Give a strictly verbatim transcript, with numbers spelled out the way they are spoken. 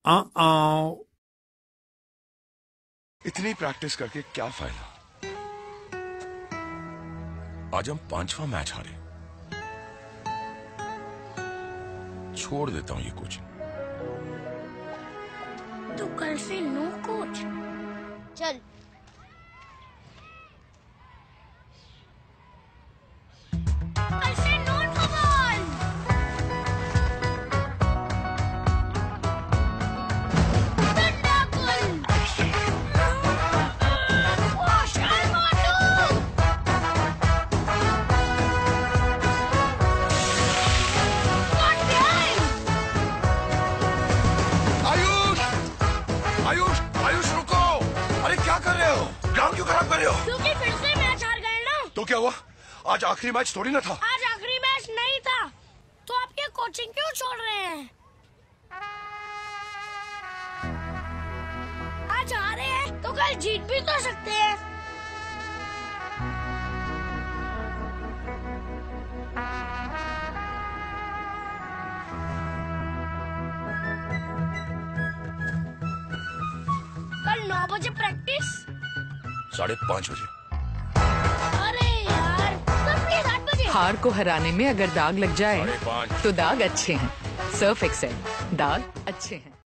आ, आ, इतनी प्रैक्टिस करके क्या फायदा? आज हम पांचवा मैच हारे। छोड़ देता हूं ये कोचिंग। तो कल से नो कोच। चल। कल से नो फुटबॉल। आयुष, आयुष रुको! अरे क्या कर रहे हो? ग्राउंड क्यों खराब कर रहे हो? क्योंकि फिर से मैच हार गए ना। तो क्या हुआ? आज आखिरी मैच थोड़ी ना था। आज आखिरी मैच नहीं था, तो आप ये कोचिंग क्यों छोड़ रहे हैं? आज हारे हैं, तो कल जीत भी तो सकते हैं। कल नौ बजे प्रैक्टिस। साढ़े पाँच बजे। अरे यार, तब प्लीज आठ बजे। हार को हराने में अगर दाग लग जाए साढ़े पाँच। तो दाग अच्छे हैं। सर्फ एक्सेल, दाग अच्छे हैं।